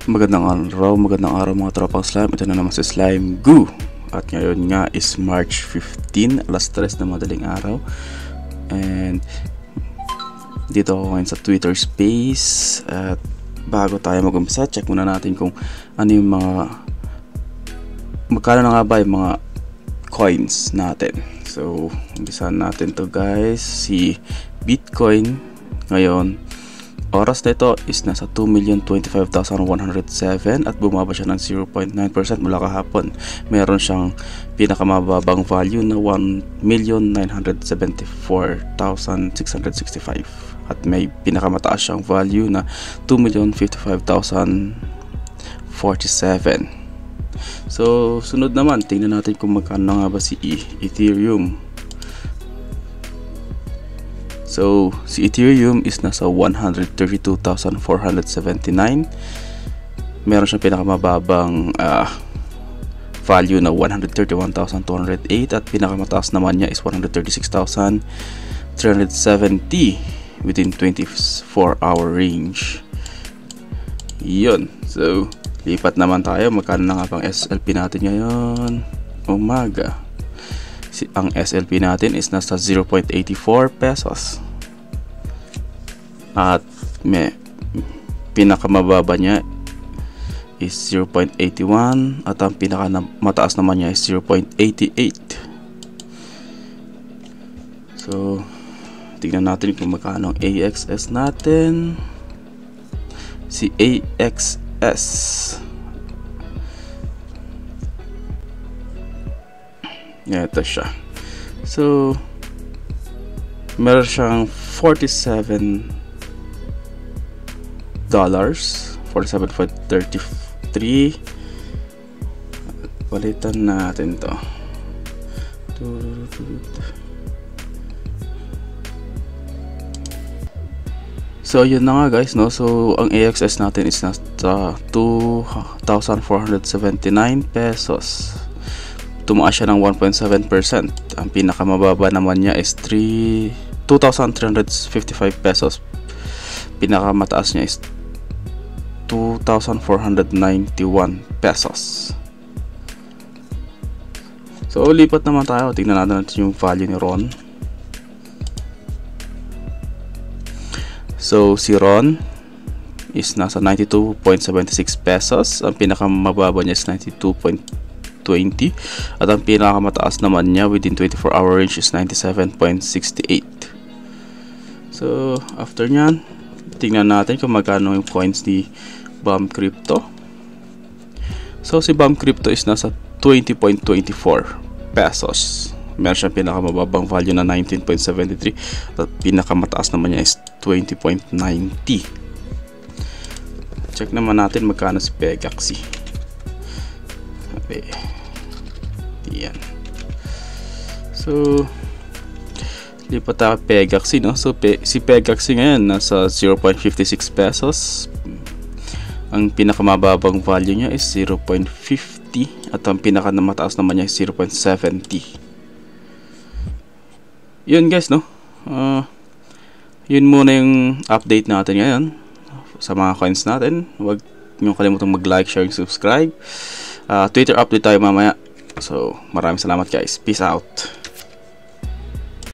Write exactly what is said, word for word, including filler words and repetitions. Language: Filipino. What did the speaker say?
Magandang araw, magandang araw mga tropang slime. Ito na naman si SlimeGoo. At ngayon nga is March fifteen, alas tres na madaling araw. And dito ako ngayon sa Twitter Space. At bago tayo mag-umpisa, check muna natin kung ano yung mga magkano na nga ba yung mga coins natin. So, umpisahan natin to guys. Si Bitcoin ngayon, oras na ito is nasa two million twenty-five thousand one hundred seven at bumaba siya ng zero point nine percent mula kahapon. Meron siyang pinakamababang value na one million nine hundred seventy-four thousand six hundred sixty-five at may pinakamataas siyang value na two million fifty-five thousand forty-seven. So, sunod naman, tingnan natin kung magkano nga ba si Ethereum. So, si Ethereum is nasa one hundred thirty-two thousand four hundred seventy-nine. Meron siyang pinakamababang uh, value na one hundred thirty-one thousand two hundred eight at pinakamataas naman niya is one hundred thirty-six thousand three hundred seventy within twenty-four hour range. Yun. So, lipat naman tayo. Magkano na nga pang S L P natin ngayon? Umaga. Ang S L P natin is nasa zero point eight four pesos at may pinakamababa niya is zero point eight one at ang pinakamataas naman niya is zero point eight eight. So tingnan natin kung magkano ang A X S natin. Si A X S ito siya. So, meron siyang forty-seven dollars, forty-seven point three three. Palitan natin to. So, yun na nga guys, no? So, ang A X S natin is nasa two thousand four hundred seventy-nine pesos. Tumaas siya ng one point seven percent. Ang pinakamababa naman niya is two thousand three hundred fifty-five pesos. Pinakamataas niya is two thousand four hundred ninety-one pesos. So, lipat naman tayo. Tingnan natin yung value ni Ron. So, si Ron is nasa ninety-two point seven six pesos. Ang pinakamababa niya is ninety-two point twenty at ang pinakamataas naman niya within twenty-four hour range is ninety-seven point six eight. So after nyan, tingnan natin kung magkano yung coins ni Bomb Crypto. So si Bomb Crypto is nasa twenty point two four pesos. Meron siyang pinakamababang value na nineteen point seven three at pinakamataas naman niya is twenty point nine zero. Check naman natin magkano si Pegaxy. Okay. Yan. So, lipat tayo Pegaxy, no? So, pe si Pegaxy ngayon nasa zero point five six pesos. Ang pinakamababang value niya is zero point five zero at ang pinakamataas naman niya is zero point seven zero. Yun guys, no? Uh, yun muna yung update natin ngayon sa mga coins natin. Huwag nyo kalimutang mag-like, share, and subscribe. Uh, Twitter update tayo mamaya. So, maraming salamat guys. Peace out.